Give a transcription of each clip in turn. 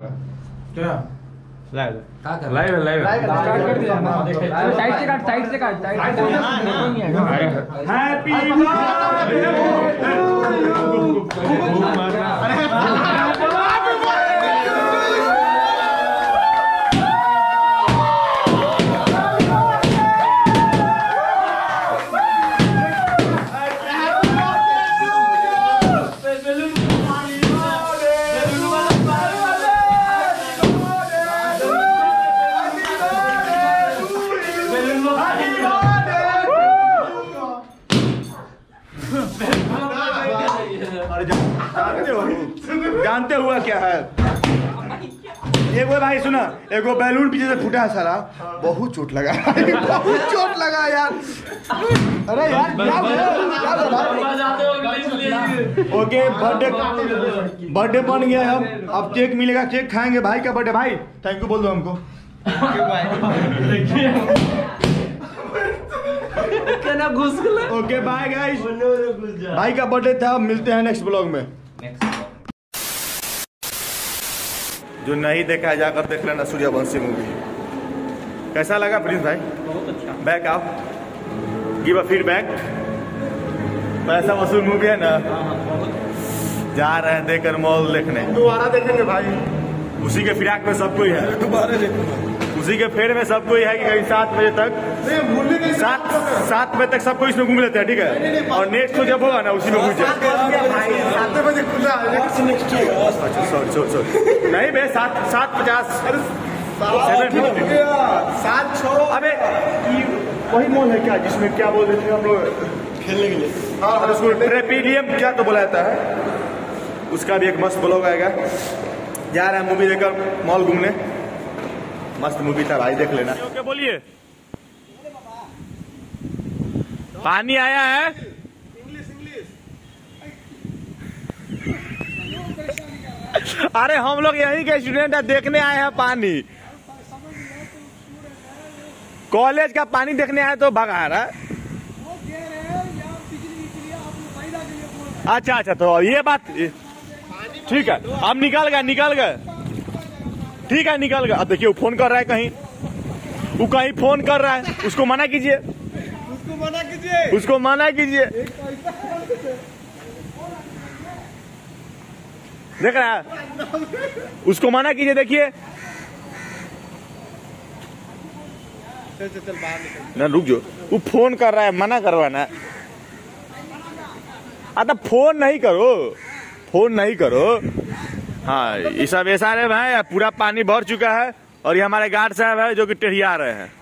क्या live live live start कर दिया ना। साइड से काट हैप्पी जानते हुआ क्या है एक वो भाई सुना, एक वो बैलून पीछे से फूटा है सारा, बहुत चोट लगा बहुत चोट लगा यार। अरे यार ओके बर्थडे बन गया है, अब केक मिलेगा, केक खाएंगे। भाई का बर्थडे, भाई थैंक यू बोल दो हमको। ओके बाय गाइस, भाई का बर्थडे था, मिलते हैं नेक्स्ट ब्लॉग में। जो नहीं देखा है जाकर देख लेना सूर्यवंशी मूवी। कैसा लगा प्रिंस भाई? बहुत अच्छा। बैक आओ, गिव अ फीडबैक। पैसा वसूल मूवी है ना, जा रहे हैं देकर मॉल देखने। दोबारा देखेंगे भाई, उसी के फिराक में सब कोई है, दोबारा देखेंगे। उसी के फेर में सब कोई है कि कहीं 7 बजे तक 7 बजे तक सब कोई इसमें घूम लेते हैं, ठीक है। और नेक्स्ट तो जब होगा ना उसी में घूम जाए। 7 बजे खुला नहीं बे, 7:50 7:06। अबे वही मॉल है क्या जिसमें क्या बोल रहे थे हम लोग खेलने के लिए? हाँ, उसको ट्रेपिडियम क्या तो बुलाता है, उसका भी एक मस्त ब्लॉग आएगा। जा रहे हैं मूवी देखकर मॉल घूमने, मस्त मूवी था भाई, देख लेना। ओके बोलिए, पानी आया है। अरे हम लोग यहीं के स्टूडेंट है, देखने आए हैं पानी। कॉलेज का पानी देखने आए तो भगा रहा है। अच्छा अच्छा, तो ये बात ठीक है, अब निकल गए ठीक है, निकल गया। अब देखिए वो फोन कर रहा है, वो कहीं फोन कर रहा है, उसको मना कीजिए। देख रहा है, उसको मना कीजिए। देखिए ना, रुक जो, वो फोन कर रहा है, मना करवाना। तो फोन नहीं करो। हाँ, ये सब ऐसा है भाई, पूरा पानी भर चुका है और ये हमारे गार्ड साहब है जो कि टेढ़िया रहे हैं।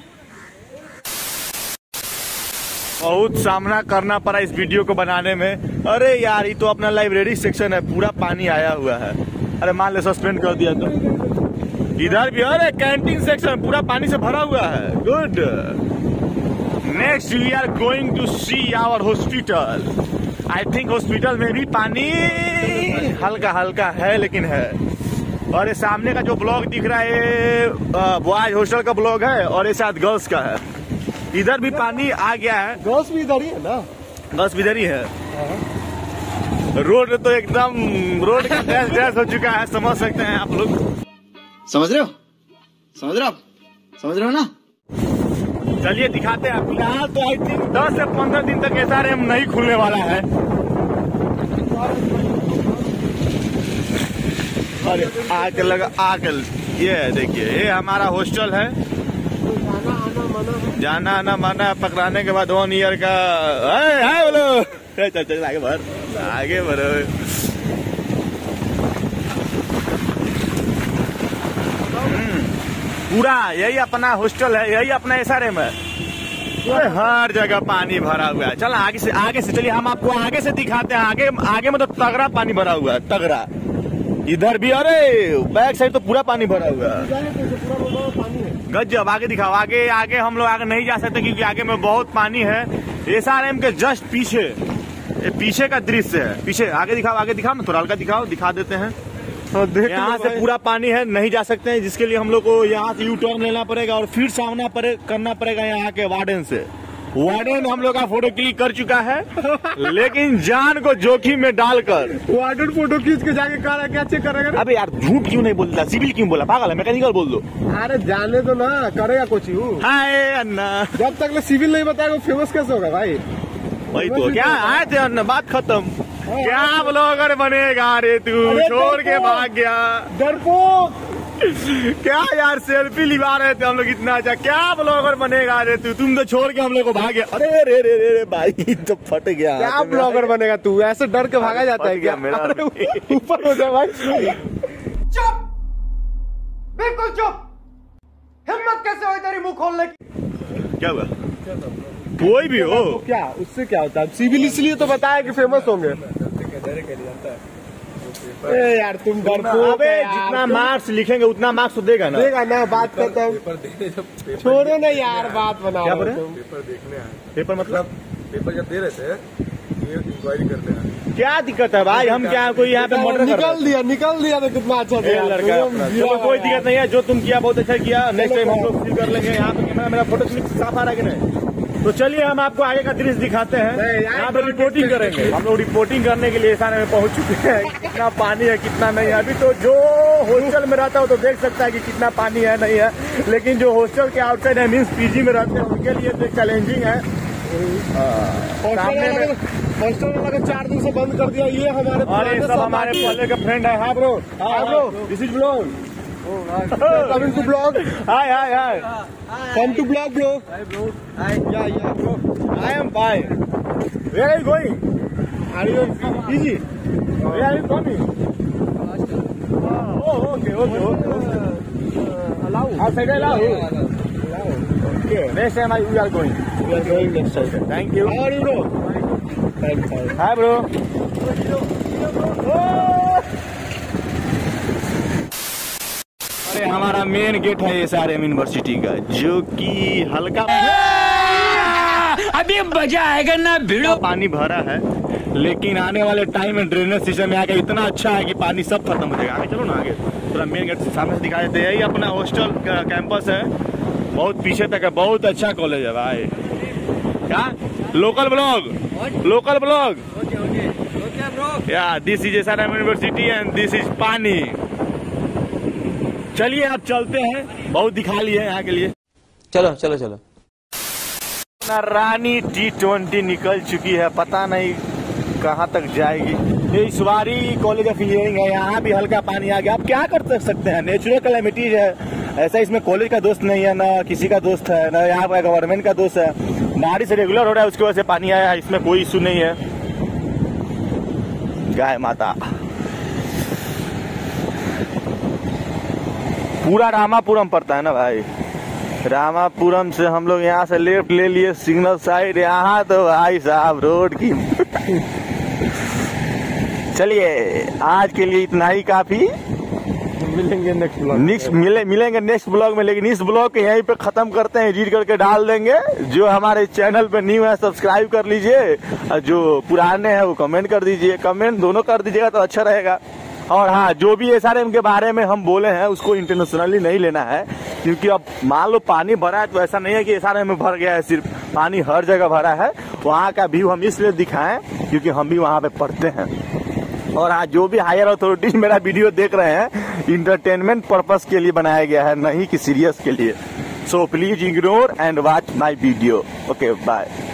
बहुत सामना करना पड़ा इस वीडियो को बनाने में। अरे यार, ये तो अपना लाइब्रेरी सेक्शन है, पूरा पानी आया हुआ है। अरे मान ले सस्पेंड कर दिया तो। इधर भी अरे कैंटीन सेक्शन पूरा पानी से भरा हुआ है। Good, next we are going to see our hospital. I think hospital में भी पानी हल्का हल्का है, लेकिन है। और ये सामने का जो ब्लॉक दिख रहा है बॉयज हॉस्टल का ब्लॉक है, और ये शायद गर्ल्स का है। इधर भी पानी आ गया है। गर्ल्स भी इधर ही है ना? गर्ल्स भी इधर ही है। रोड तो एकदम रोड का ड्रेस हो चुका है, समझ सकते हैं आप लोग। समझ रहे हो ना? चलिए दिखाते हैं। फिलहाल तो आई थिंक 10 से 15 दिन तक SRM नहीं खुलने वाला है। अरे आके ये देखिए, ये हमारा हॉस्टल है। जाना आना माना, पकड़ाने के बाद 1 ईयर का है बोलो। चल आगे बढ़ो। पूरा यही अपना हॉस्टल है, यही अपना SRM है। हर जगह पानी भरा हुआ है। चल आगे से चलिए, हम आपको आगे से दिखाते हैं। आगे में तो तगड़ा पानी भरा हुआ है, तगड़ा। इधर भी, अरे बैक साइड तो पूरा पानी भरा हुआ है, गजब। आगे दिखाओ, आगे हम लोग आगे नहीं जा सकते क्योंकि आगे में बहुत पानी है। SRM के जस्ट पीछे का दृश्य है। पीछे आगे दिखाओ ना, थोड़ा हल्का दिखा देते हैं। यहाँ से पूरा पानी है, नहीं जा सकते हैं, जिसके लिए हम लोग को यहाँ से U टर्न लेना पड़ेगा और फिर सामना करना पड़ेगा यहाँ के वार्डन से। वार्डन हम लोग का फोटो क्लिक कर चुका है, लेकिन जान को जोखिम में डालकर वार्डन फोटो खींच के जाके कहा क्या चेक करेगा? अबे यार झूठ क्यों नहीं बोलता, सिविल क्यों बोला, पागल है, मैकेनिकल बोल दो। अरे जाने दो ना, करेगा कुछ ही। हाय अन्ना, जब तक सिविल नहीं बताएगा फेमस कैसे होगा भाई? वही तो क्या आए थे अन्ना, बात खत्म। क्या ब्लॉगर बनेगा रे तू, छोड़ के भाग गया। डरपोक क्या यार सेल्फी लिवा रहे थे हम लोग इतना अच्छा, क्या ब्लॉगर बनेगा रे तू, तुम तो छोड़ के हम लोग को भाग गया। अरे रे रे रे रे भाई तो फट गया। क्या ब्लॉगर बनेगा तू? ऐसे डर के भागा जाता है क्या? मेरा ऊपर हो जा भाई। चुप, बिल्कुल चुप। हिम्मत कैसे हुई तेरी मुंह खोलने की? क्या हुआ? कोई भी हो क्या उससे क्या होता है? सिविल इसलिए तो बताया कि फेमस होंगे। यार तुम डरपोक। अबे जितना मार्क्स लिखेंगे उतना मार्क्स तो देगा ना। देगा ना, बात खत्म। छोड़ो ना यार, बात बनाओ। क्या बोले? पेपर देखने आए। पेपर मतलब पेपर जब दे रहे थे ये इंक्वायरी करने आए। क्या दिक्कत है भाई, हम क्या कोई यहाँ पे मर्डर कर रहे हैं? निकल दिया तो कितना अच्छा था यार। लड़का अपना। चलो कोई दिक्कत नहीं है, जो तुम किया बहुत अच्छा किया, नेक्स्ट टाइम हम लोग फील कर लेंगे। यहाँ पे कैमरा मेरा फोटो क्लिक साफ आ रहा है कि नहीं? तो चलिए हम आपको आगे का दृश्य दिखाते हैं। यहाँ पे रिपोर्टिंग करेंगे हम लोग, रिपोर्टिंग करने के लिए एसाने में पहुंच चुके हैं। कितना पानी है कितना नहीं है, अभी तो जो हॉस्टल में रहता है तो देख सकता है कि कितना पानी है नहीं है, लेकिन जो हॉस्टल के आउटसाइड है मीन्स पीजी में रहते हैं उनके लिए तो चैलेंजिंग है। सामने में हॉस्टल वाला 4 दिन से बंद कर दिया। ये हमारे और ये सब हमारे पहले का फ्रेंड है। हाँ ब्रो, हाँ bro, this is blog, coming to blog. Hi hi hi, come to blog bro. Yeah bro, I am fine. Where are you going? Are you PG? Where are you coming? Oh okay okay okay, allow outside allow? Okay, next time we are going. We are going next time. Thank you. How are you bro? Fine, fine. Hi bro. अरे हमारा main gate है SRM university का, जो कि हल्का अभी मजा आएगा ना भिड़ो। पानी भरा है, लेकिन आने वाले टाइम में ड्रेनेज सिस्टम में आके इतना अच्छा है कि पानी सब खत्म हो जाएगा। आगे चलो ना, आगे पूरा मेन गेट सामने से दिखा देते हैं। यही अपना हॉस्टल का कैंपस है, बहुत पीछे तक है, बहुत अच्छा कॉलेज है भाई। क्या local blog yeah this is SRM university and this is pani. चलिए आप चलते हैं, बहुत दिखा लिए यहाँ के लिए। चलो चलो चलो। रानी T20 निकल चुकी है, पता नहीं कहाँ तक जाएगी। ये इस बारी कॉलेज ऑफ इंजीनियरिंग है, यहाँ भी हल्का पानी आ गया। आप क्या कर सकते हैं, नेचुरल कैलेमिटीज है। ऐसा इसमें कॉलेज का दोस्त नहीं है, ना किसी का दोस्त है, ना यहाँ पर गवर्नमेंट का दोस्त है। बारिश रेगुलर हो रहा है, उसकी वजह से पानी आया है, इसमें कोई इशू नहीं है। गाय माता, पूरा रामापुरम पड़ता है ना भाई। रामापुरम से हम लोग यहाँ से लेफ्ट ले लिए सिग्नल साइड, यहाँ तो भाई साहब रोड की चलिए आज के लिए इतना ही काफी। मिलेंगे नेक्स्ट ब्लॉग। मिलेंगे नेक्स्ट ब्लॉग में, लेकिन इस ब्लॉग को यहीं पे खत्म करते हैं, एडिट करके डाल देंगे। जो हमारे चैनल पे न्यू है सब्सक्राइब कर लीजिए, और जो पुराने हैं वो कमेंट कर दीजिए। कमेंट दोनों कर दीजिएगा तो अच्छा रहेगा। और हाँ, जो भी एसआरएम के बारे में हम बोले हैं उसको इंटरनेशनली नहीं लेना है, क्योंकि अब मान लो पानी भरा है तो ऐसा नहीं है कि एसआरएम में भर गया है, सिर्फ पानी हर जगह भरा है। वहाँ का व्यू हम इसलिए दिखाएं क्योंकि हम भी वहाँ पे पढ़ते हैं। और हाँ, जो भी हायर अथॉरिटीज मेरा वीडियो देख रहे हैं, इंटरटेनमेंट पर्पस के लिए बनाया गया है, नहीं कि सीरियस के लिए। So please ignore and watch my video. Okay bye.